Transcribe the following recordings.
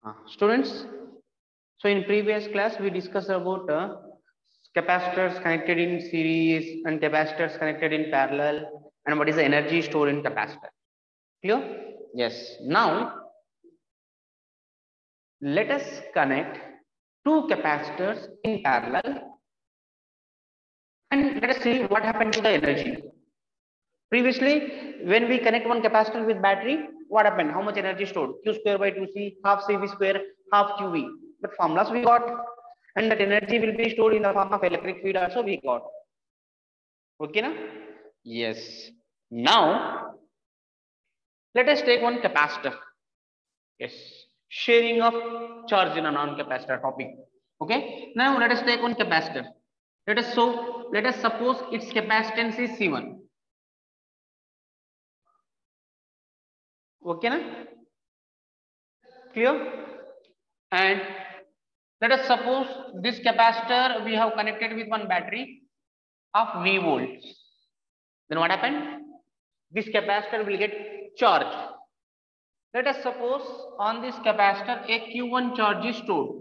Students, so in previous class we discussed about capacitors connected in series and capacitors connected in parallel and what is the energy stored in capacitor. Clear? Yes. Now let us connect two capacitors in parallel and let us see what happened to the energy. Previously, when we connect one capacitor with battery, what happened? How much energy stored? Q square by 2C, half CV square, half QV. But formulas we got, and that energy will be stored in the form of electric field also we got. Okay, na? Yes. Now, let us take one capacitor. Yes. Sharing of charge in a non-capacitor topic. Okay. Now, let us take one capacitor. Let us suppose its capacitance is C1. Okay, na? Clear? And let us suppose this capacitor we have connected with one battery of V volts. Then what happened? This capacitor will get charged. Let us suppose on this capacitor a Q1 charge is stored.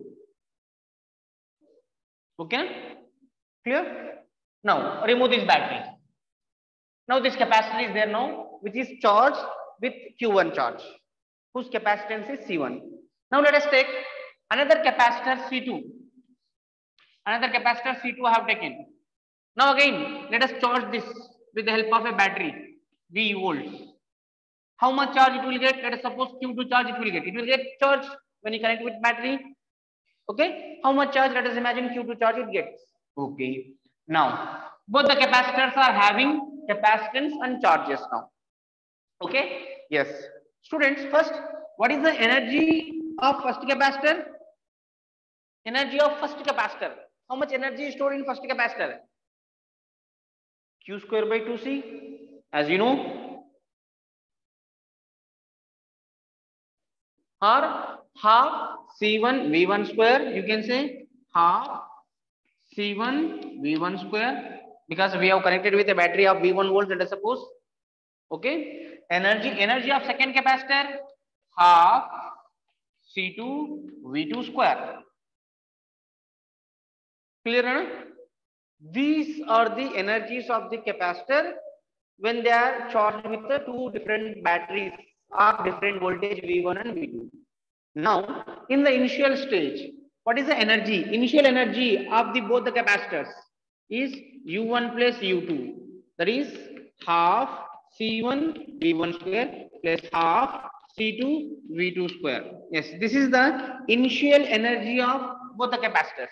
Okay, na? Clear? Now remove this battery. Now this capacitor is there now, which is charged with Q1 charge, whose capacitance is C1. Now let us take another capacitor C2. Another capacitor C2 I have taken. Now again, let us charge this with the help of a battery, V volts. How much charge it will get? Let us suppose Q2 charge it will get. It will get charged when you connect with battery. Okay. How much charge? Let us imagine Q2 charge it gets. Okay. Now, both the capacitors are having capacitance and charges now. Okay. Yes. Students, first, what is the energy of first capacitor? Energy of first capacitor. How much energy is stored in first capacitor? Q square by 2C. As you know. Or half C1 V1 square. You can say half C1 V1 square, because we have connected with a battery of V1 volts, let us suppose. Okay. Energy of second capacitor, half C2 V2 square. Clear, no? These are the energies of the capacitor when they are charged with the two different batteries of different voltage V1 and V2. Now, in the initial stage, what is the energy? Initial energy of both the capacitors is U1 plus U2. That is half C1 V1 square plus half C2 V2 square. Yes, this is the initial energy of both the capacitors.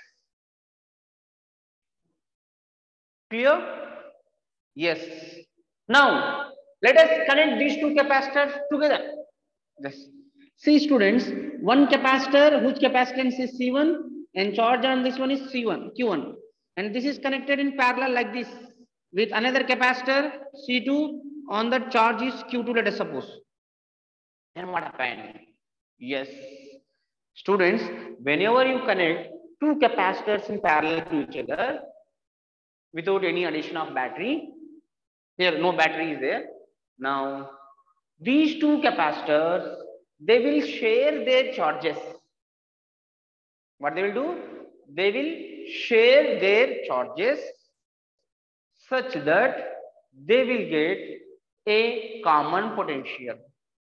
Clear? Yes. Now, let us connect these two capacitors together. Yes. See, students, one capacitor whose capacitance is C1 and charge on this one is C1, Q1. And this is connected in parallel like this with another capacitor C2 on the charge is Q2, let us suppose. Then what happened? Yes. Students, whenever you connect two capacitors in parallel to each other without any addition of battery, here no battery is there. Now, these two capacitors, they will share their charges. What they will do? They will share their charges such that they will get a common potential.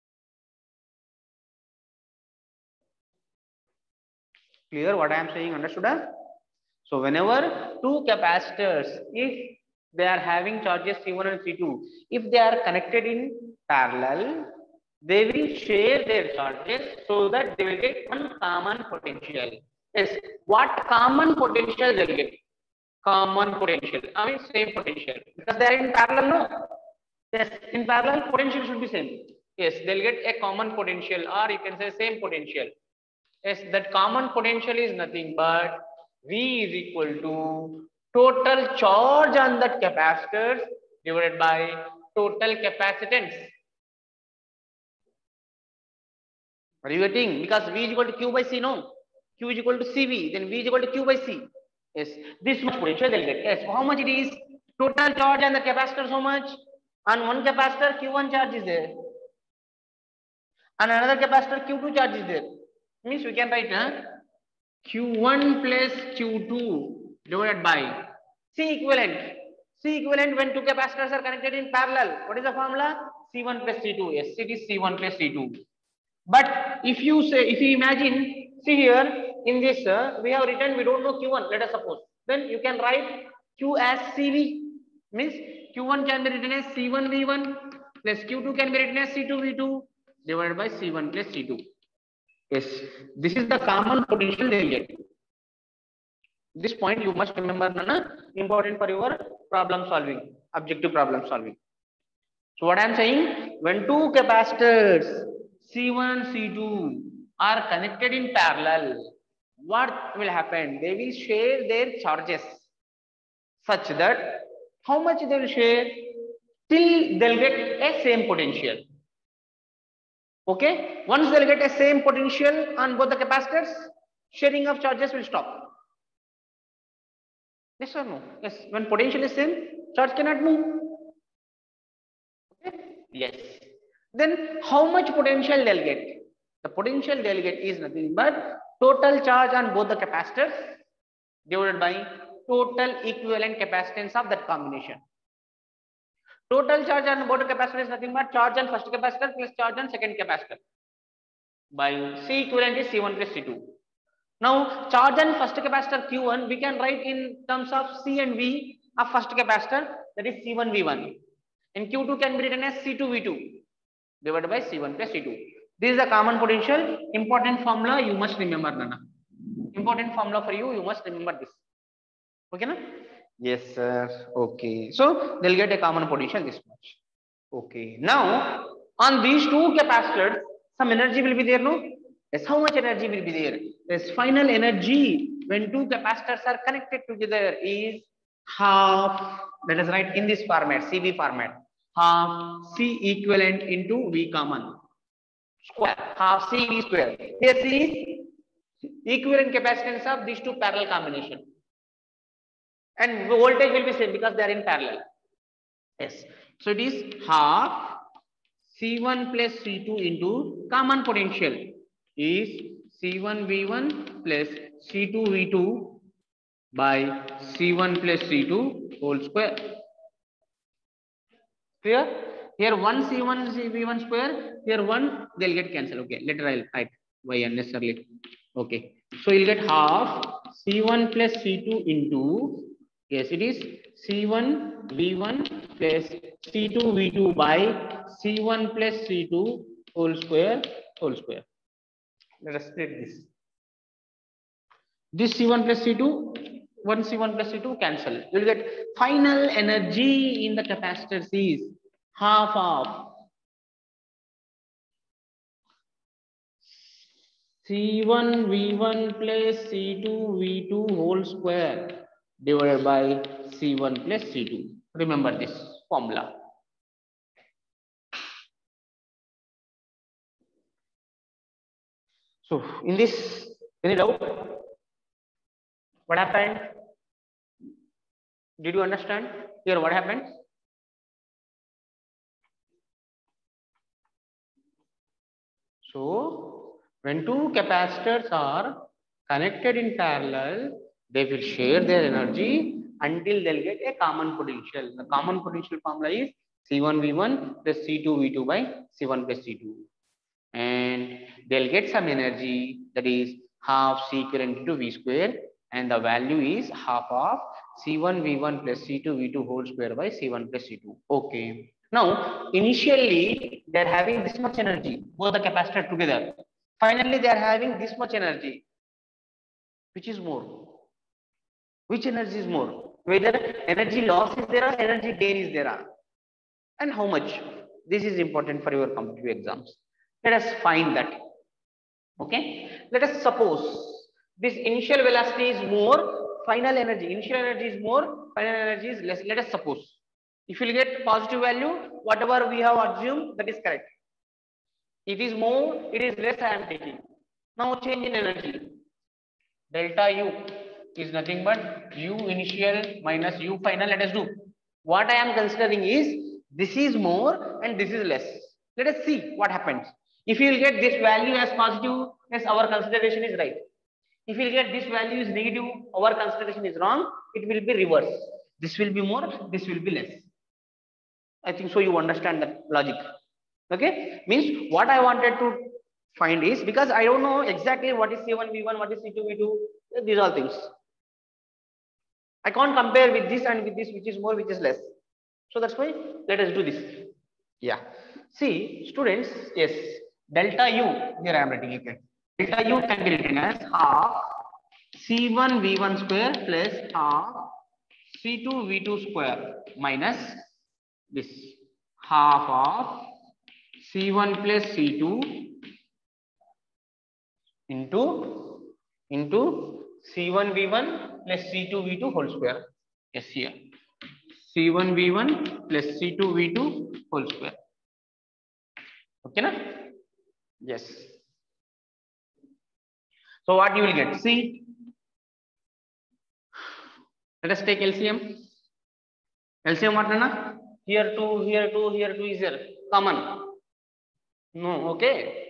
Clear what I am saying? Understood? So whenever two capacitors, if they are having charges C1 and C2, if they are connected in parallel, they will share their charges so that they will get one common potential. Yes, what common potential they will get? Common potential. I mean same potential. Because they are in parallel, no? Yes, in parallel potential should be same. Yes, they'll get a common potential, or you can say same potential. Yes, that common potential is nothing but V is equal to total charge on that capacitor divided by total capacitance. Are you getting? Because V is equal to Q by C, no? Q is equal to CV, then V is equal to Q by C. Yes, this much potential they'll get. Yes, how much it is? Total charge on the capacitor, so much. On one capacitor, Q1 charge is there. On another capacitor, Q2 charge is there. Means we can write Q1 plus Q2 divided by C equivalent. C equivalent when two capacitors are connected in parallel. What is the formula? C1 plus C2. Yes, it is C1 plus C2. But if you say, if you imagine, see here in this, we have written, we don't know Q1, let us suppose. Then you can write Q as CV. Means Q1 can be written as C1V1 plus Q2 can be written as C2V2 divided by C1 plus C2. Yes, this is the common potential they will get. This point you must remember, Nana, important for your problem solving, objective problem solving. So what I am saying, when two capacitors C1, C2 are connected in parallel, what will happen? They will share their charges such that how much they will share till they'll get a same potential. Okay, once they'll get a same potential on both the capacitors, sharing of charges will stop. Yes or no? Yes, when potential is same, charge cannot move. Okay? Yes. Then how much potential they'll get? The potential they'll get is nothing but total charge on both the capacitors divided by total equivalent capacitance of that combination. Total charge on both the capacitor is nothing but charge on first capacitor plus charge on second capacitor by C equivalent is C1 plus C2. Now charge on first capacitor Q1 we can write in terms of C and V of first capacitor, that is C1 V1, and Q2 can be written as C2 V2 divided by C1 plus C2. This is the common potential. Important formula you must remember, Nana. Important formula for you, you must remember this. Okay, na? Yes, sir. Okay. So they'll get a common potential this much. Okay. Now on these two capacitors, some energy will be there, no? Yes. How much energy will be there? Yes. Final energy when two capacitors are connected together is half. Let us write in this format, CV format. Half C equivalent into V common square. Half CV square. Here C is equivalent capacitance of these two parallel combination. And the voltage will be same because they are in parallel. Yes. So it is half C1 plus C2 into common potential is C1 V1 plus C2 V2 by C1 plus C2 whole square. Clear? Here 1 C1 V1 square, here 1 they'll get cancelled. Okay, later I'll write why unnecessarily. Okay, so you'll get half C1 plus C2 into, yes, it is C1 V1 plus C2 V2 by C1 plus C2 whole square whole square. Let us split this. This C1 plus C2, 1 C1 plus C2 cancel. You will get final energy in the capacitors is half of C1 V1 plus C2 V2 whole square divided by C1 plus C2. Remember this formula. So in this, any doubt? What happened? Did you understand? Here what happened? So when two capacitors are connected in parallel, they will share their energy until they'll get a common potential. The common potential formula is C1 V1 plus C2 V2 by C1 plus C2. And they'll get some energy, that is half C equivalent into V square, and the value is half of C1 V1 plus C2 V2 whole square by C1 plus C2. Okay. Now, initially, they're having this much energy, both the capacitor together. Finally, they are having this much energy. Which is more? Which energy is more? Whether energy loss is there or energy gain is there? And how much? This is important for your competitive exams. Let us find that. Okay. Let us suppose this initial velocity is more, final energy, initial energy is more, final energy is less. Let us suppose. If you get positive value, whatever we have assumed, that is correct. It is more, it is less, I am taking. Now change in energy. Delta U is nothing but U initial minus U final. Let us do. What I am considering is this is more and this is less. Let us see what happens. If you will get this value as positive, yes, our consideration is right. If you will get this value is negative, our consideration is wrong. It will be reverse. This will be more, this will be less. I think so you understand that logic. Okay, means what I wanted to find is, because I don't know exactly what is C1 V1, what is C2 V2, these are things. I can't compare with this and with this, which is more, which is less. So that's why let us do this. Yeah. See, students, yes, delta U, here I am writing it. Delta U can be written as half C1 V1 square plus half C2 V2 square minus this half of C1 plus C2 into C1 V1 plus C2 V2 whole square. Yes, here. C1 V1 plus C2 V2 whole square. Okay, na? Yes. So what you will get? See, let us take LCM. LCM what na? Here 2, here 2, here 2 is there. Common. No, okay.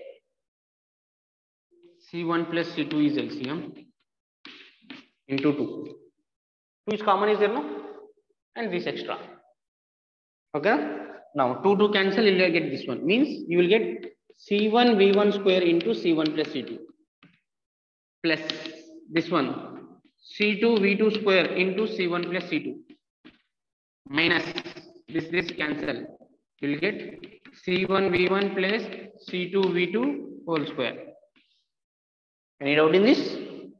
C1 plus C2 is LCM into 2. 2 is common is there, no? And this extra. Okay. Now 2 cancel, you will get this one. Means you will get C1 V1 square into C1 plus C2 plus this one C2 V2 square into C1 plus C2 minus this cancel. You will get C1 V1 plus C2 V2 whole square. Any doubt in this?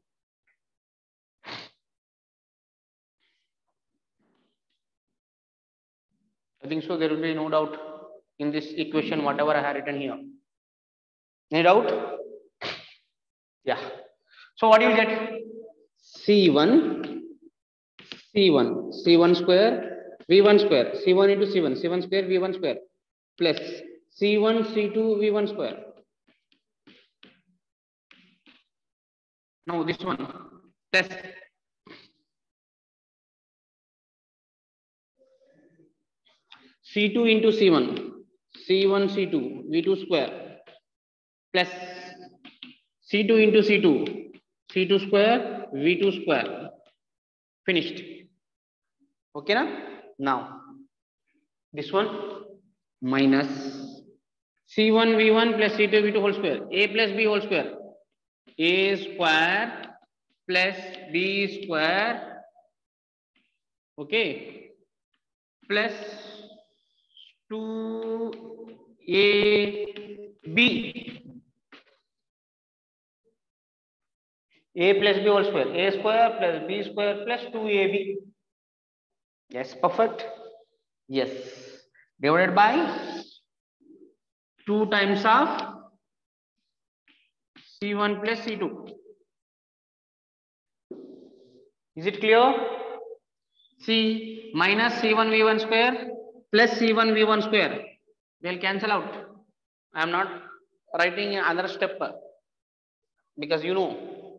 I think so. There will be no doubt in this equation, whatever I have written here. Any doubt? Yeah. So what do you get? C1 square V1 square, C1 into C1 square V1 square plus C1 C2 V1 square. Now this one plus C2 into C1 C2 V2 square plus C2 into C2 square V2 square. Finished. Okay, na? Now this one minus C1 V1 plus C2 V2 whole square, A plus B whole square, A square plus B square, okay, plus 2AB. A plus B whole square, A square plus B square plus 2AB. Yes, perfect. Yes, divided by 2 times of C1 plus C2. Is it clear? C minus C1 V1 square plus C1 V1 square. They'll cancel out. I am not writing another step because you know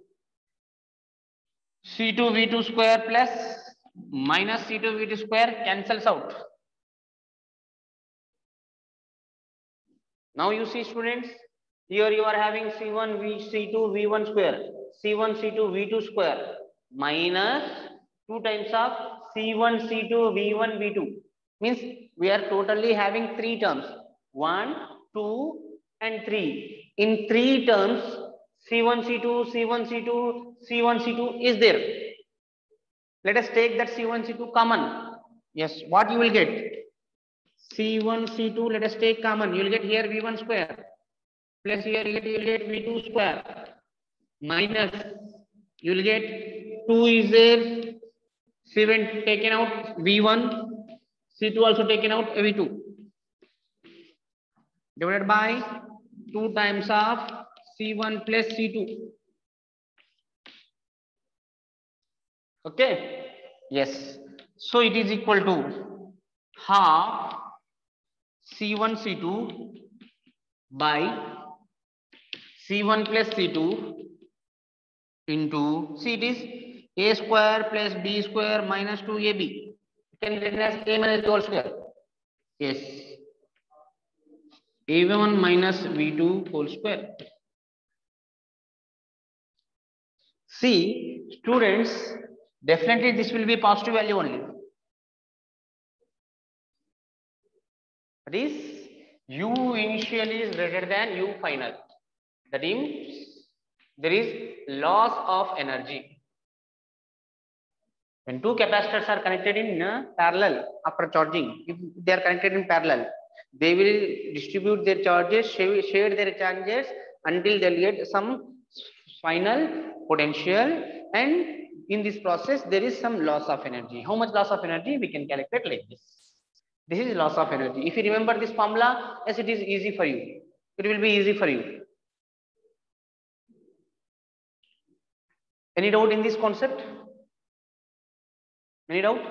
C2 V2 square plus minus C2 V2 square cancels out. Now you see, students, here you are having C1 C2 V1 square, C1 C2 V2 square minus 2 times of C1 C2 V1 V2. Means we are totally having 3 terms, 1, 2 and 3. In 3 terms, C1 C2 C1 C2 C1 C2 is there. Let us take that C1 C2 common. Yes, what you will get? C1 C2, let us take common. You will get here V1 square plus here you will get V2 square minus you will get 2 is there, 7 taken out, V1, C2 also taken out, V2 divided by 2 times of C1 plus C2. Okay, yes, so it is equal to half C1 C2 by C1 plus C2 into, see, it is A square plus B square minus 2AB. You can written as A minus B whole square. Yes. V1 minus V2 whole square. See, students, definitely this will be positive value only. That is, U initial is greater than U final. That means there is loss of energy. When two capacitors are connected in parallel after charging, if they are connected in parallel, they will distribute their charges, share their charges until they get some final potential, and in this process there is some loss of energy. How much loss of energy we can calculate like this. This is loss of energy. If you remember this formula, yes, it is easy for you. It will be easy for you. Any doubt in this concept? Any doubt?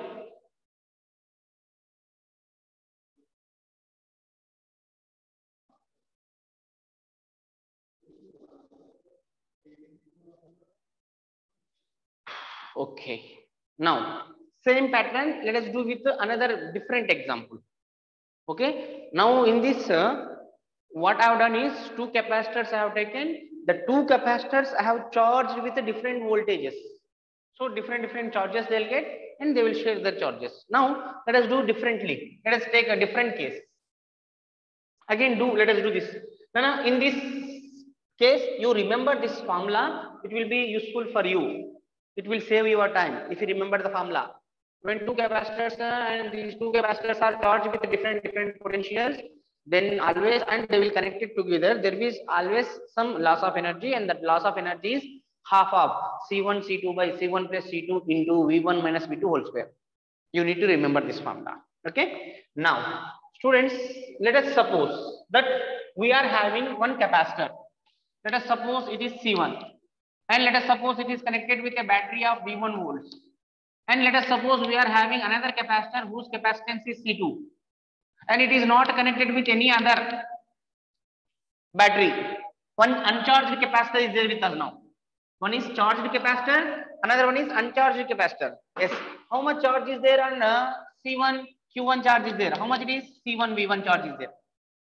Okay. Now, same pattern, let us do with another different example. Okay. Now, in this, what I have done is two capacitors I have taken. The two capacitors I have charged with different voltages. So, different charges they'll get, and they will share the charges. Now, let us do differently. Let us take a different case. Again, let us do this. Now, in this case, you remember this formula. It will be useful for you. It will save your time if you remember the formula. When two capacitors and these two capacitors are charged with different potentials, then always, and they will connect it together, there is always some loss of energy, and that loss of energy is half of C1 C2 by C1 plus C2 into V1 minus V2 whole square. You need to remember this formula. Okay. Now, students, let us suppose that we are having one capacitor. Let us suppose it is C1. And let us suppose it is connected with a battery of V1 volts. And let us suppose we are having another capacitor whose capacitance is C2. And it is not connected with any other battery. One uncharged capacitor is there with us now. One is charged capacitor, another one is uncharged capacitor. Yes. How much charge is there on C1? Q1 charge is there. How much it is? C1 V1 charge is there.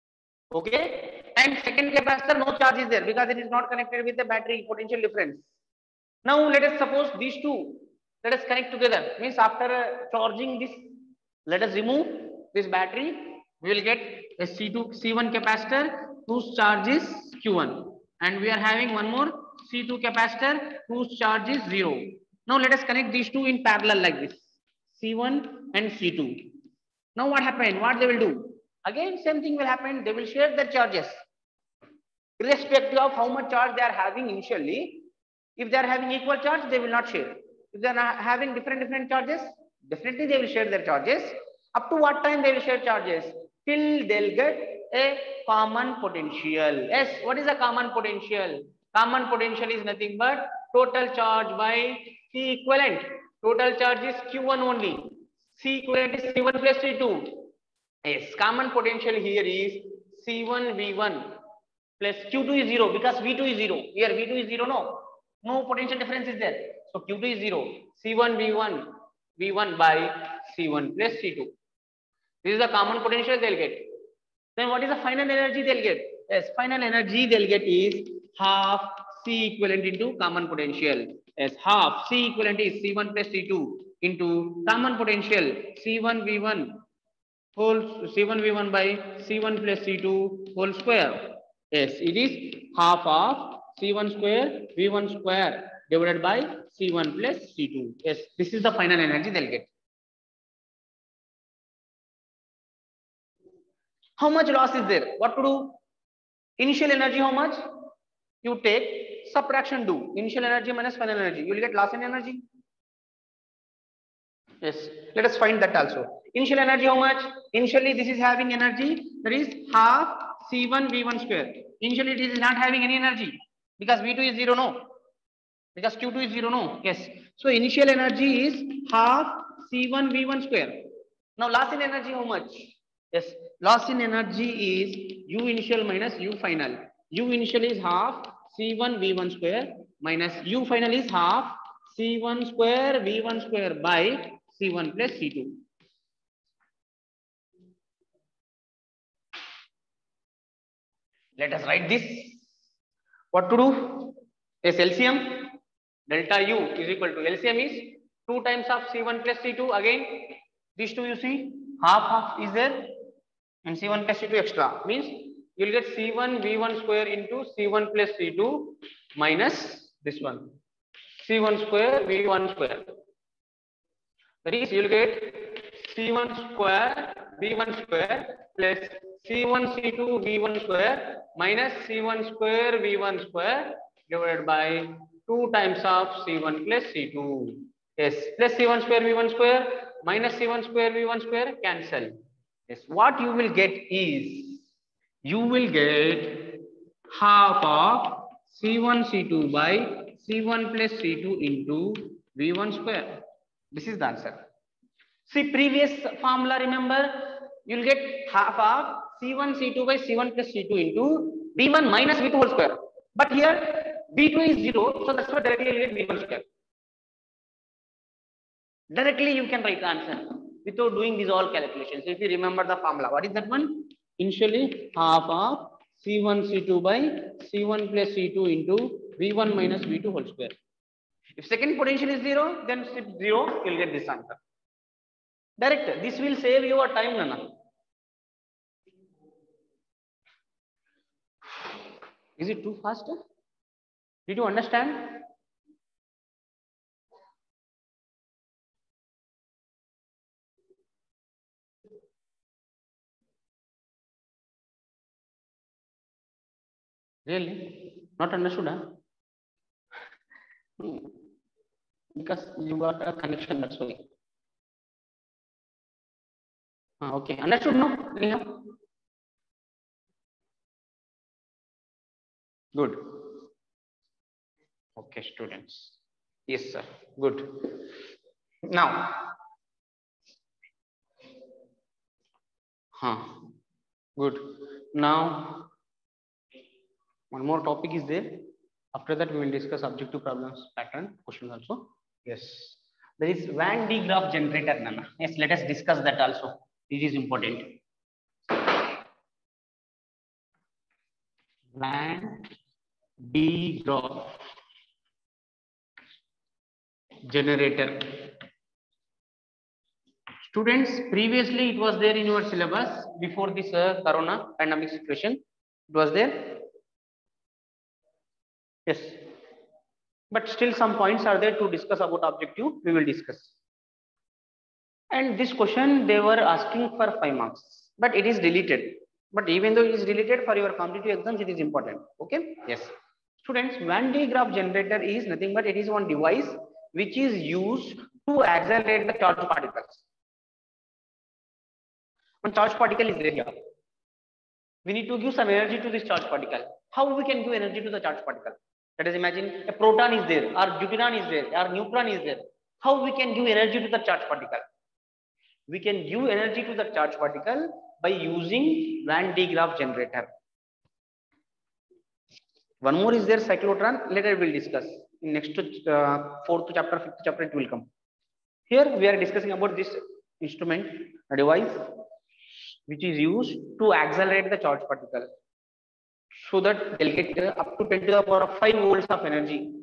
Okay. And second capacitor, no charge is there because it is not connected with the battery potential difference. Now let us suppose these two, let us connect together. Means after charging this, let us remove this battery. We will get a C1 capacitor whose charge is Q1. And we are having one more C2 capacitor whose charge is 0. Now let us connect these two in parallel like this. C1 and C2. Now what happened? What they will do? Again, same thing will happen. They will share their charges. Irrespective of how much charge they are having initially. If they are having equal charge, they will not share. If they are having different charges, definitely they will share their charges. Up to what time they will share charges? Till they'll get a common potential. Yes, what is a common potential? Common potential is nothing but total charge by C equivalent. Total charge is Q1 only. C equivalent is C1 plus C2. Yes, common potential here is C1 V1 plus Q2 is 0 because V2 is 0. Here V2 is 0, no potential difference is there. So Q2 is 0. C1 V1 by C1 plus C2. This is the common potential they'll get. Then what is the final energy they'll get? Yes, final energy they'll get is half C equivalent into common potential. Yes, half C equivalent is C1 plus C2 into common potential C1 V1 by C1 plus C2 whole square. Yes, it is half of C1 square V1 square divided by C1 plus C2. Yes, this is the final energy they'll get. How much loss is there? What to do? Initial energy, how much? You take subtraction do. Initial energy minus final energy. You will get loss in energy. Yes, let us find that also. Initial energy, how much? Initially, this is having energy. That is half C1 V1 square. Initially, it is not having any energy because V2 is 0, no. Because Q2 is 0, no. Yes. So, initial energy is half C1 V1 square. Now, loss in energy, how much? Yes, loss in energy is U initial minus U final. U initial is half C1 V1 square minus U final is half C1 square V1 square by C1 plus C2. Let us write this. What to do? Yes, LCM delta U is equal to LCM is 2 times of C1 plus C2. Again, these two you see half is there, and C1 plus C2 extra means you will get C1 V1 square into C1 plus C2 minus this one C1 square V1 square. That is, you will get C1 square V1 square plus C1 C2 V1 square minus C1 square V1 square divided by 2 times of C1 plus C2. Yes, plus C1 square V1 square minus C1 square V1 square cancel. Yes, what you will get is, you will get half of C1 C2 by C1 plus C2 into V1 square. This is the answer. See previous formula, remember, you will get half of C1 C2 by C1 plus C2 into V1 minus V2 whole square. But here V2 is 0, so that's why directly you get V1 square. Directly you can write the answer without doing these all calculations. If you remember the formula, what is that one? Initially half of C1 C2 by C1 plus C2 into V1 minus V2 whole square. If second potential is 0, then step 0, you'll get this answer. Direct. This will save your time, Nana. Is it too fast? Did you understand? Really? Not understood, huh? Because you got a connection, that's why. Okay, understood, no? Yeah. Good. Okay, students. Yes, sir. Good. Now, good. Now, one more topic is there. After that, we will discuss objective problems, pattern, questions also. Yes. There is Van de Graaff generator, Nana. Yes, let us discuss that also. It is important. Van de Graaff generator. Students, previously it was there in your syllabus before this corona pandemic situation. It was there. Yes. But still some points are there to discuss about objective. We will discuss. And this question they were asking for 5 marks, but it is deleted. But even though it is deleted, for your competitive exams, it is important. Okay. Yes. Students, Van de Graaff generator is nothing but it is one device which is used to accelerate the charged particles. One charged particle is there here. We need to give some energy to this charged particle. How we can give energy to the charged particle? Let us imagine a proton is there, or deuteron is there, or neutron is there. How we can give energy to the charged particle? We can give energy to the charged particle by using Van de Graaff generator. One more is there, cyclotron. Later we will discuss. In next 4th chapter, 5th chapter, it will come. Here we are discussing about this instrument, a device which is used to accelerate the charged particle, so that they'll get up to 10 to the power of 5 volts of energy.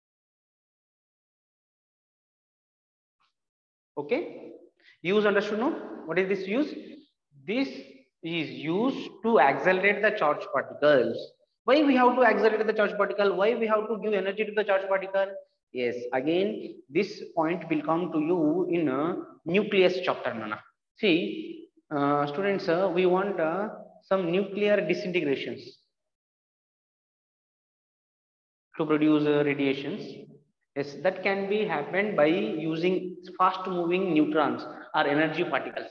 Okay, use understood, no? What is this use? This is used to accelerate the charged particles. Why we have to accelerate the charged particle? Why we have to give energy to the charged particle? Yes, again, this point will come to you in a nucleus chapter, Nana. See, students, we want some nuclear disintegrations to produce radiations. Yes, that can be happened by using fast moving neutrons or energy particles.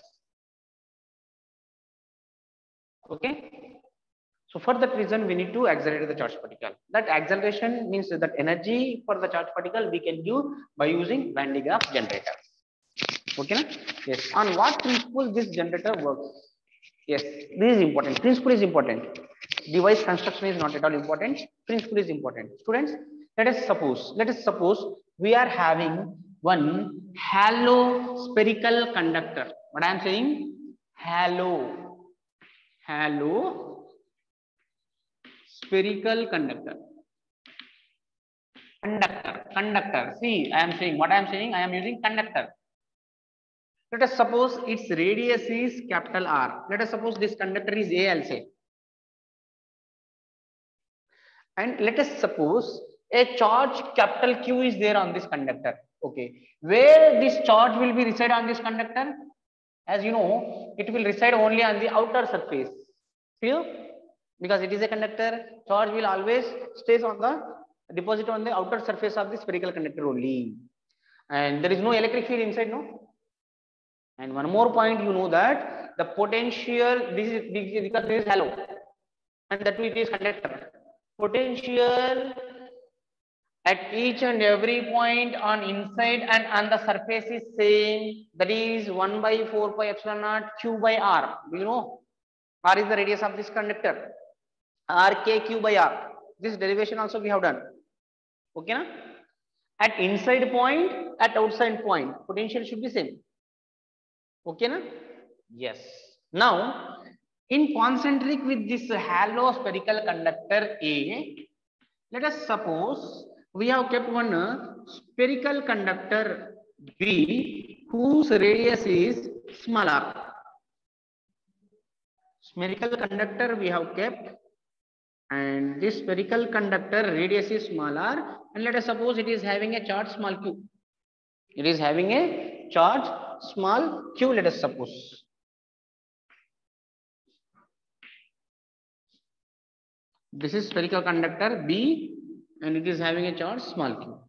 Okay. So for that reason, we need to accelerate the charged particle. That acceleration means that energy for the charged particle we can give by using Van de Graaff generator. Okay, na? Yes. On what principle this generator works? Yes, this is important. Principle is important. Device construction is not at all important. Principle is important. Students, let us suppose we are having one hollow spherical conductor. What I am saying? Hollow spherical conductor. Conductor. See, I am saying what I am saying. I am using conductor. Let us suppose its radius is capital R. Let us suppose this conductor is A, I'll say. And let us suppose a charge capital Q is there on this conductor. Okay. Where this charge will be reside on this conductor? As you know, it will reside only on the outer surface. Clear? Because it is a conductor, charge will always stays on the deposit on the outer surface of the spherical conductor only. And there is no electric field inside, no? And one more point, you know that the potential, this is because this is hollow, and that it is conductor. Potential at each and every point on inside and on the surface is same. That is 1 by 4 pi epsilon naught Q by R. Do you know? R is the radius of this conductor. R K Q by R. This derivation also we have done. Okay, na? At inside point, at outside point, potential should be same. Okay, na? Yes. Now, in concentric with this hollow spherical conductor A, let us suppose we have kept one spherical conductor B whose radius is small r. Spherical conductor we have kept, and this spherical conductor radius is small r, and let us suppose it is having a charge small q. It is having a charge small q, let us suppose. This is spherical conductor B and it is having a charge small q.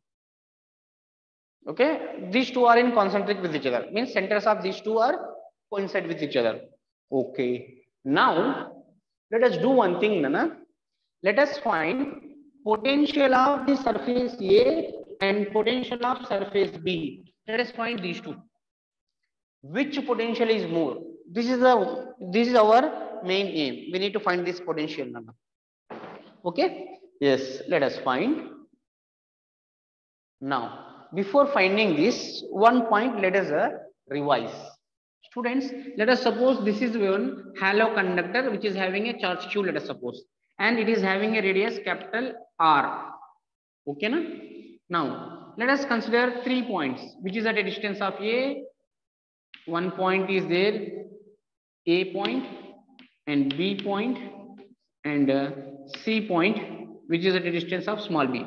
Okay, these two are in concentric with each other, means centers of these two are coincide with each other. Okay, now let us do one thing, Nana. Let us find potential of the surface A and potential of surface B. Let us find these two. Which potential is more? This is our main aim. We need to find this potential, Nana. Okay, yes, let us find. Now, before finding this, one point let us revise. Students, let us suppose this is one hollow conductor which is having a charge Q, let us suppose, and it is having a radius capital R. Okay, na? Now, let us consider 3 points which is at a distance of A. One point is there, A point, and B point, and C point, which is at a distance of small b.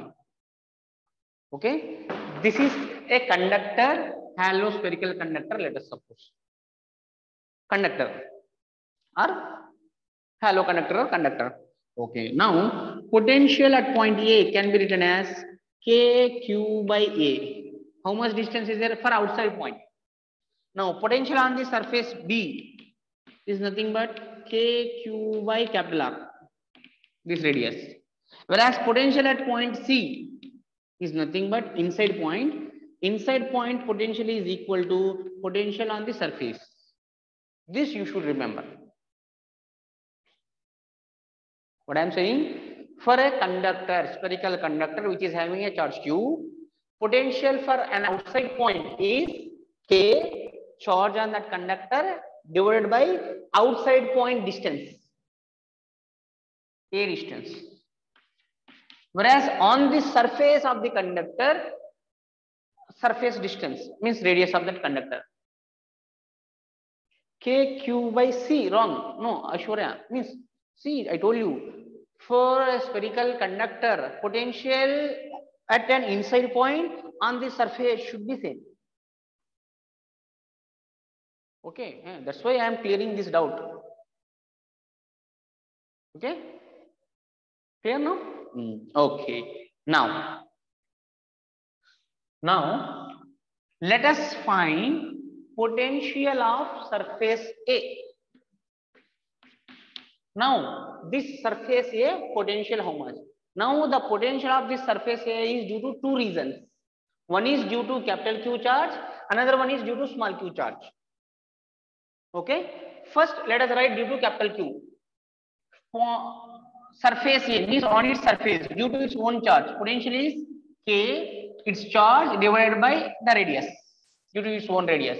Okay, this is a conductor, hollow spherical conductor, let us suppose. Conductor or hollow conductor or conductor. Okay, now potential at point A can be written as KQ by A. How much distance is there for outside point? Now potential on the surface B is nothing but KQ by capital R, this radius. Whereas potential at point C is nothing but inside point. Inside point potential is equal to potential on the surface. This you should remember. What I am saying, for a conductor, spherical conductor which is having a charge Q, potential for an outside point is K, charge on that conductor, divided by outside point distance, A distance. Whereas on the surface of the conductor, surface distance means radius of that conductor. KQ by C, wrong. No, Ashwarya, means, see, I told you, for a spherical conductor, potential at an inside point on the surface should be same. Okay, that's why I am clearing this doubt. Okay, clear now? Okay, now let us find potential of surface A. Now this surface A potential how much? Now the potential of this surface A is due to two reasons. One is due to capital Q charge, another one is due to small q charge. Okay, first let us write due to capital Q. Surface A means on its surface due to its own charge, potential is K, its charge divided by the radius due to its own radius,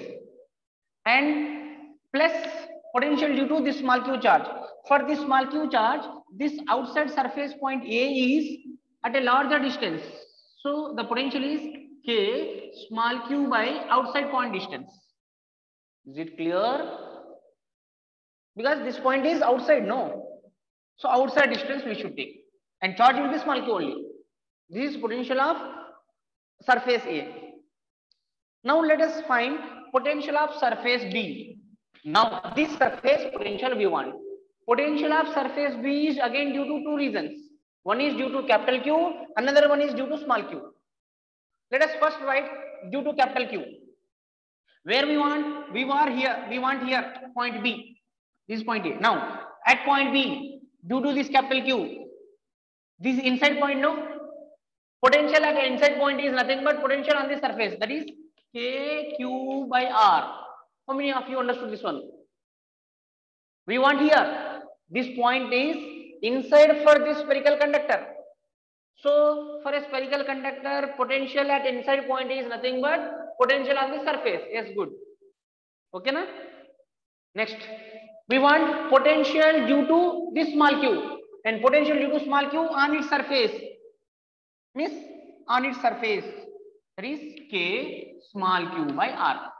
and plus potential due to this small q charge. For this small q charge, this outside surface point A is at a larger distance. So the potential is K small q by outside point distance. Is it clear? Because this point is outside, no? So outside distance we should take. And charge will be small q only. This is potential of surface A. Now let us find potential of surface B. Now this surface potential we want. Potential of surface B is again due to two reasons. One is due to capital Q, another one is due to small q. Let us first write due to capital Q. Where we want? We want here point B. This is point A. Now at point B, due to this capital Q, this inside point, no? Potential at inside point is nothing but potential on the surface, that is KQ by R. How many of you understood this one? We want here, this point is inside for this spherical conductor. So for a spherical conductor, potential at inside point is nothing but potential on the surface. Yes, good. Okay, na? Next, we want potential due to this small q, and potential due to small q on its surface. Means on its surface, that is K small q by R.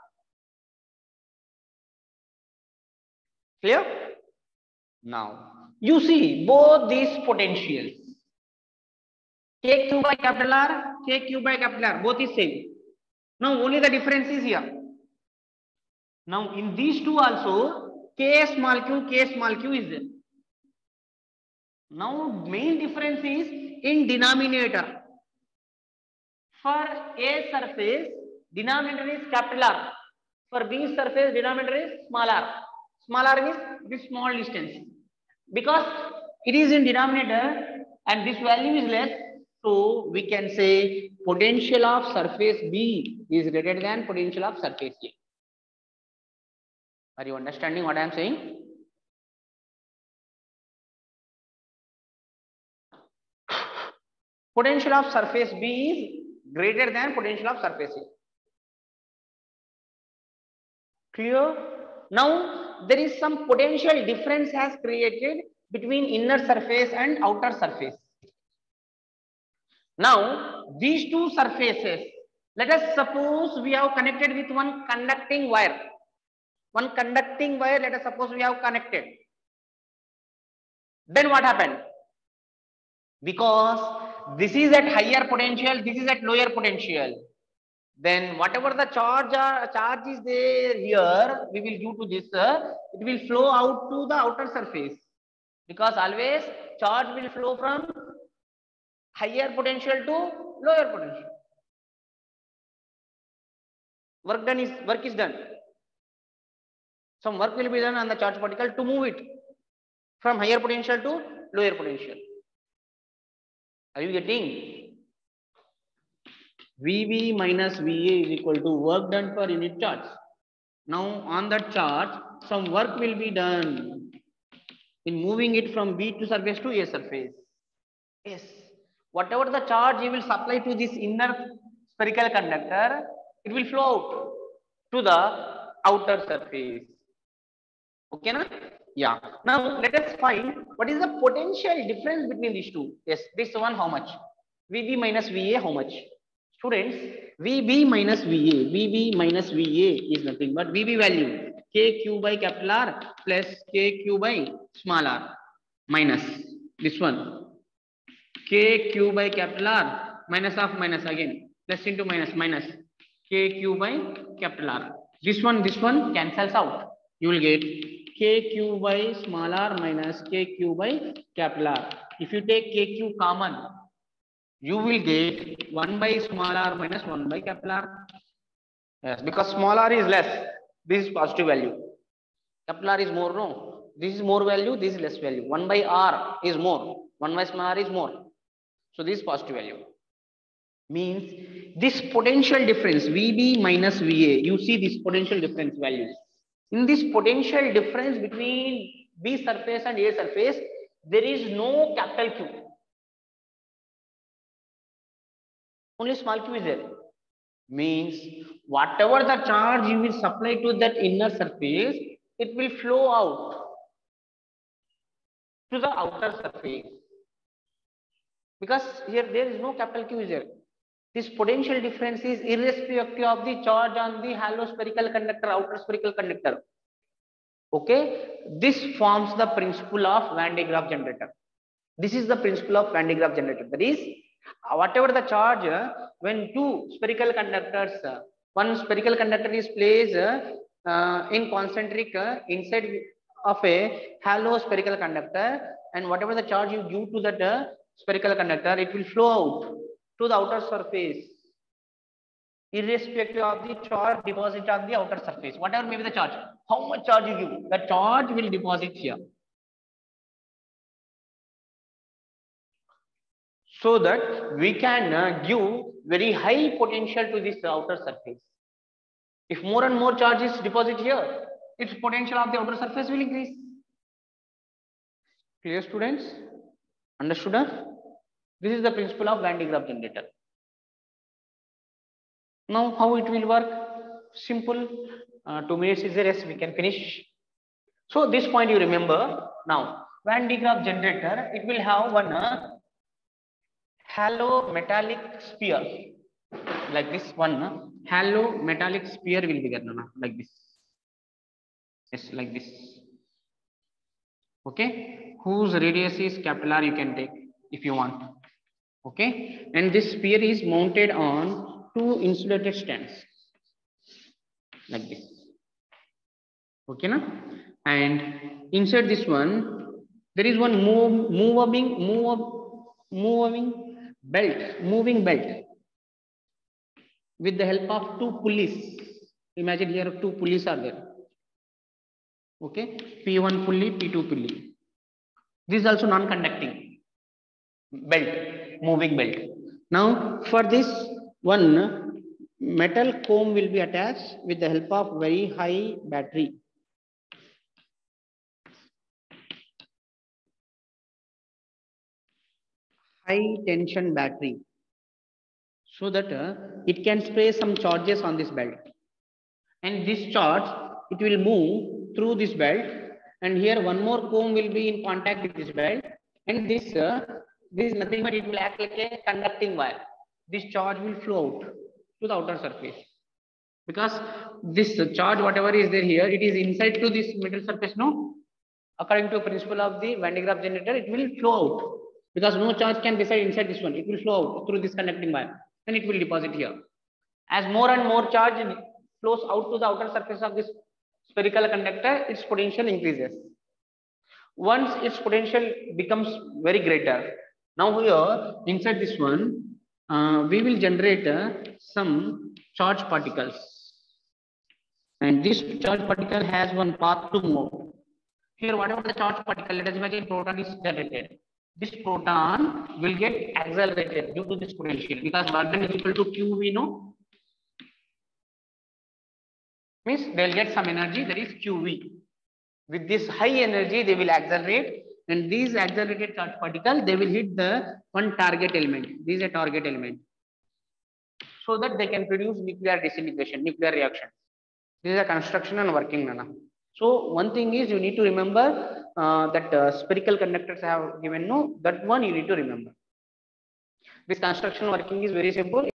Clear? Now you see both these potentials, KQ by capital R, KQ by capital R, both is same. Now only the difference is here. Now in these two also, K small q is there. Now main difference is in denominator. For A surface, denominator is capital R. For B surface, denominator is small r. Small r means this small distance. Because it is in denominator and this value is less, so we can say potential of surface B is greater than potential of surface A. Are you understanding what I am saying? Potential of surface B is greater than potential of surface A. Clear? Now there is some potential difference has created between inner surface and outer surface. Now these two surfaces, let us suppose we have connected with one conducting wire. One conducting wire, let us suppose we have connected. Then what happened? Because this is at higher potential, this is at lower potential. Then whatever the charge is there here, we will do to this, it will flow out to the outer surface. Because always charge will flow from higher potential to lower potential. Work is done. Some work will be done on the charge particle to move it from higher potential to lower potential. Are you getting? VB minus VA is equal to work done per unit charge. Now on that charge, some work will be done in moving it from B to surface to A surface. Yes. Whatever the charge you will supply to this inner spherical conductor, it will flow out to the outer surface. Okay, na? Yeah. Now let us find what is the potential difference between these two. Yes, this one how much? VB minus VA how much? Students, VB minus VA is nothing but VB value KQ by capital R plus KQ by small r minus this one KQ by capital R minus of minus again plus into minus KQ by capital R. This one cancels out. You will get KQ by small r minus KQ by capital R. If you take KQ common, you will get 1 by small r minus 1 by capital R. Yes, because small r is less. This is positive value. Capital R is more, no? This is more value, this is less value. 1 by r is more. 1 by small r is more. So this is positive value. Means this potential difference, VB minus VA, you see this potential difference values. In this potential difference between B surface and A surface, there is no capital Q. Only small q is there. Means whatever the charge you will supply to that inner surface, it will flow out. to the outer surface. Because here there is no capital Q is there. This potential difference is irrespective of the charge on the hollow spherical conductor, outer spherical conductor. Okay, this forms the principle of Van de Graaff generator. This is the principle of Van de Graaff generator. That is, whatever the charge, when two spherical conductors, one spherical conductor is placed in concentric inside of a hollow spherical conductor, and whatever the charge you give to that spherical conductor, it will flow out to the outer surface, irrespective of the charge deposit on the outer surface. Whatever may be the charge, how much charge you give, the charge will deposit here, so that we can give very high potential to this outer surface. If more and more charge is deposited here, its potential of the outer surface will increase. Clear, students? Understood? This is the principle of Van de Graaff generator. Now, how it will work? Simple. 2 minutes is the rest. We can finish. So, this point you remember. Now, Van de Graaff generator, it will have one hollow metallic sphere, like this one. Hollow metallic sphere will be there, like this. Yes, like this. Okay, whose radius is capital R, you can take if you want. Okay, and this sphere is mounted on 2 insulated stands, like this. Okay, na? And inside this one, there is one moving belt with the help of 2 pulleys. Imagine here 2 pulleys are there. Okay, P1 pulley, P2 pulley. This is also non-conducting belt, moving belt. Now, for this one, metal comb will be attached with the help of very high battery. High tension battery, so that it can spray some charges on this belt. And this charge, it will move through this belt, and here one more comb will be in contact with this belt, and this is nothing but it will act like a conducting wire. This charge will flow out to the outer surface, because this charge, whatever is there here, it is inside to this metal surface. No, according to principle of the Van de Graaff generator, it will flow out, because no charge can reside inside this one. It will flow out through this conducting wire, and it will deposit here. As more and more charge flows out to the outer surface of this spherical conductor, its potential increases. Once its potential becomes very greater, now here inside this one, we will generate some charge particles, and this charge particle has one path to move. Here, whatever the charge particle, let us imagine proton is generated. This proton will get accelerated due to this potential, because work done is equal to Q, we know. Means they will get some energy, that is QV. With this high energy, they will accelerate, and these accelerated charge particle, they will hit the one target element. This is a target element, so that they can produce nuclear disintegration, nuclear reaction. This is a construction and working, Nana. So one thing is, you need to remember that spherical conductors have given, no, that one you need to remember. This construction working is very simple.